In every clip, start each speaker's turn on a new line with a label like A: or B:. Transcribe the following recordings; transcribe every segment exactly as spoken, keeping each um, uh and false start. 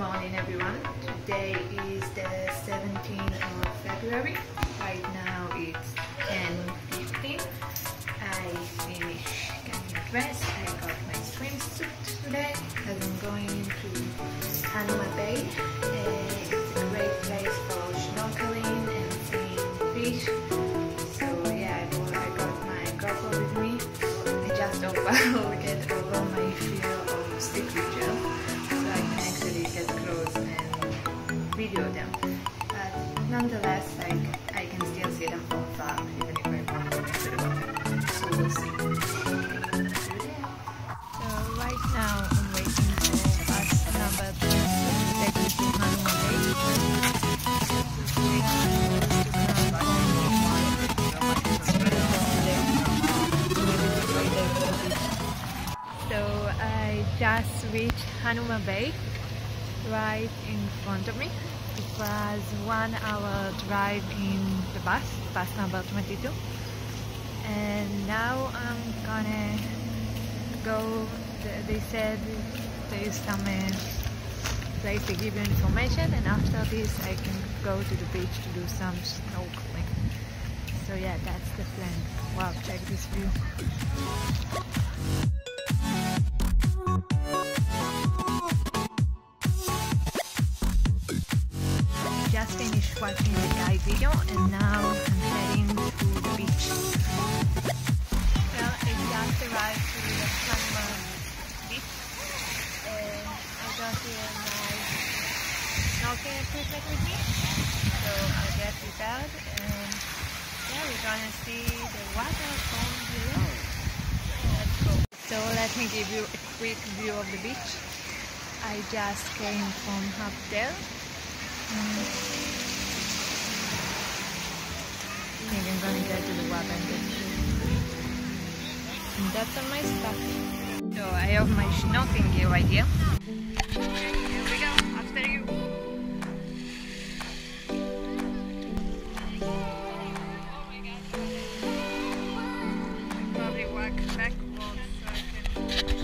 A: morning everyone. Today is the seventeenth of February. Right now it's ten fifteen. I finished getting dressed. I got my swimsuit today because I'm going to Hanouma Bay. Uh, it's a great place for snorkeling and seeing fish. So yeah, I got, I got my GoPro with me. I just over get over my fear of stick gel, so I can actually get close and video them. But nonetheless, like I can still see them from far, even if I want to into the water. So we'll see. So right now I'm waiting for bus number two to take me to Hanouma Bay. So I just reached Hanouma Bay, right in front of me. It was one hour drive in the bus, bus number twenty-two. And now I'm gonna go, they said there is some uh, place to give you information, and after this I can go to the beach to do some snorkeling. So yeah, that's the plan. Wow, check this view. Just finished watching the guide video and now I'm heading to the beach. Well, I just arrived to the Hanouma beach and I got here my snorkeling equipment with me, so I'll get prepared and yeah, we're gonna see the water from below. Let's go. So let me give you a quick view of the beach. I just came from up there. Mm. I think I'm gonna go to the water and get and that's all my stuff. So I have my snorkeling gear right here. Here we go, after you. I'll probably walk backwards so I can.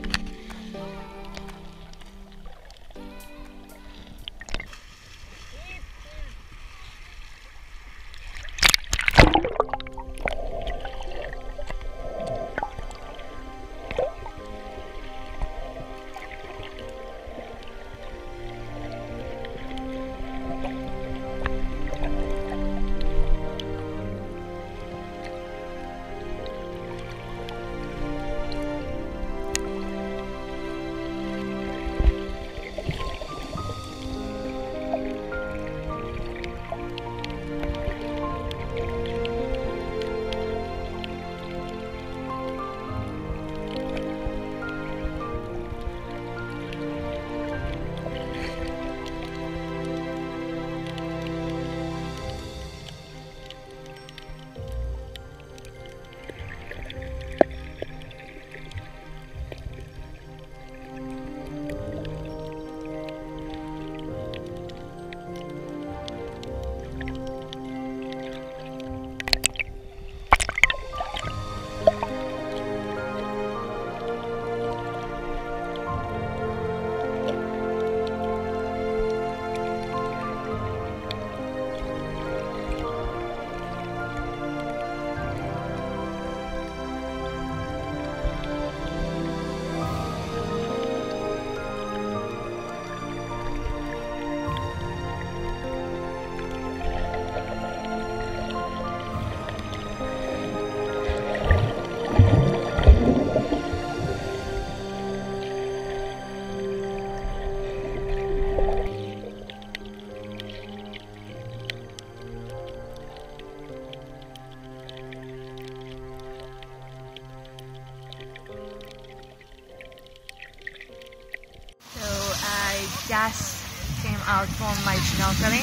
A: Just came out from my snorkeling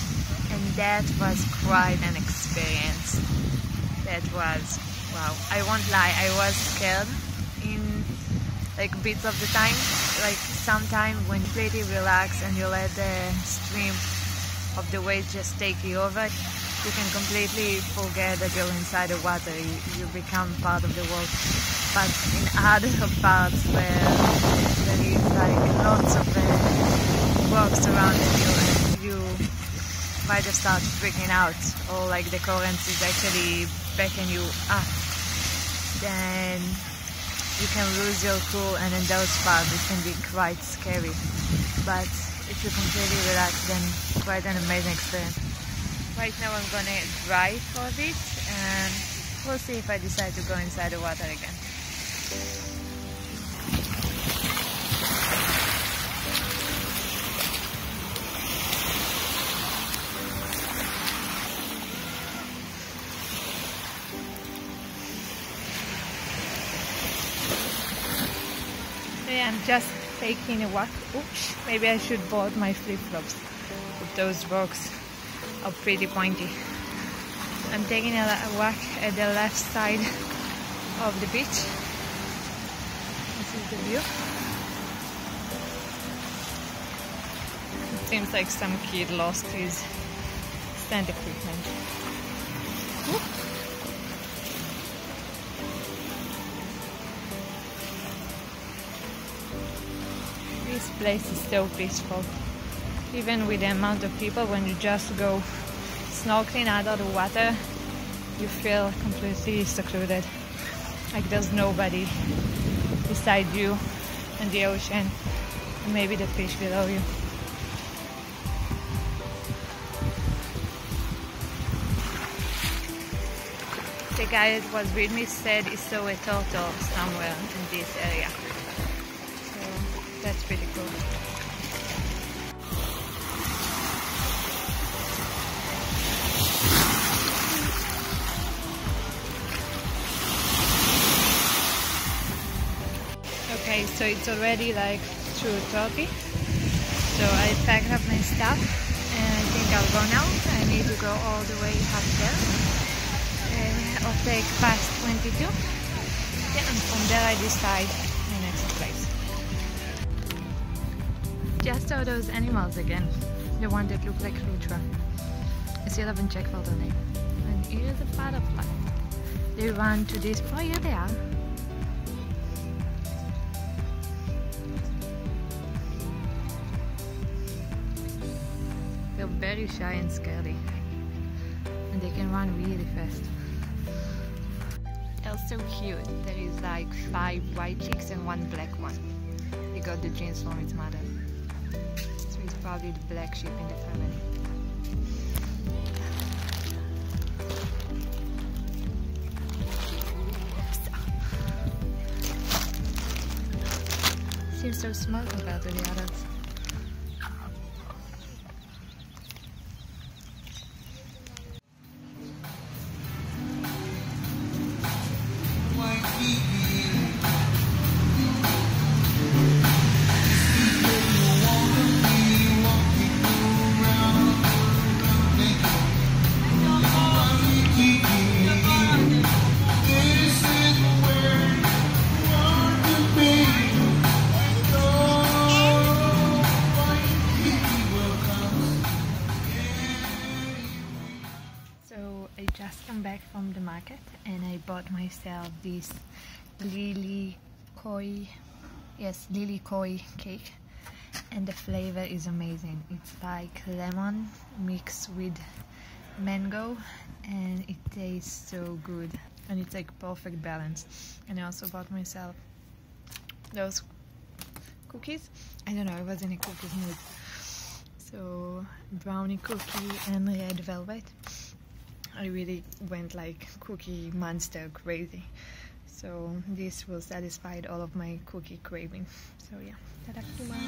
A: and that was quite an experience. That was, wow, I won't lie, I was scared in like bits of the time. Like sometimes when you're pretty relaxed and you let the stream of the waves just take you over, you can completely forget that you're inside the water. You, you become part of the world. But in other parts where there is like lots of uh, surrounding you and you might just start freaking out, or like the current is actually backing you up, then you can lose your cool, and in those spots it can be quite scary. But if you completely relax, then quite an amazing experience. Right now I'm gonna drive for a bit and we'll see if I decide to go inside the water again. Yeah, I'm just taking a walk. Oops, maybe I should board my flip-flops. Those rocks are pretty pointy. I'm taking a walk at the left side of the beach. This is the view. It seems like some kid lost his stand equipment. Ooh. This place is so peaceful. Even with the amount of people, when you just go snorkeling out of the water, you feel completely secluded. Like there's nobody beside you and the ocean, and maybe the fish below you. The guy that was with me said he saw a turtle somewhere in this area. So that's pretty cool. Okay, so it's already like two thirty, so I packed up my stuff and I think I'll go now. I need to go all the way up there. Uh, I'll take past twenty-two, yeah, and from there I decide my next place. Just saw those animals again, the one that looked like Lutra. I still haven't checked for the name. And here's a butterfly. They run to this, oh yeah they are. They're very shy and scary, and they can run really fast. They're so cute. There is like five white chicks and one black one. He got the genes from his mother, so he's probably the black sheep in the family. Seems so small compared to the others. I just come back from the market and I bought myself this lily koi, yes, lily koi cake, and the flavor is amazing. It's like lemon mixed with mango and it tastes so good, and it's like perfect balance. And I also bought myself those cookies. I don't know, I was in a cookies mood. So brownie cookie and red velvet. I really went like cookie monster crazy. So this will satisfy all of my cookie craving. So yeah, ta-da.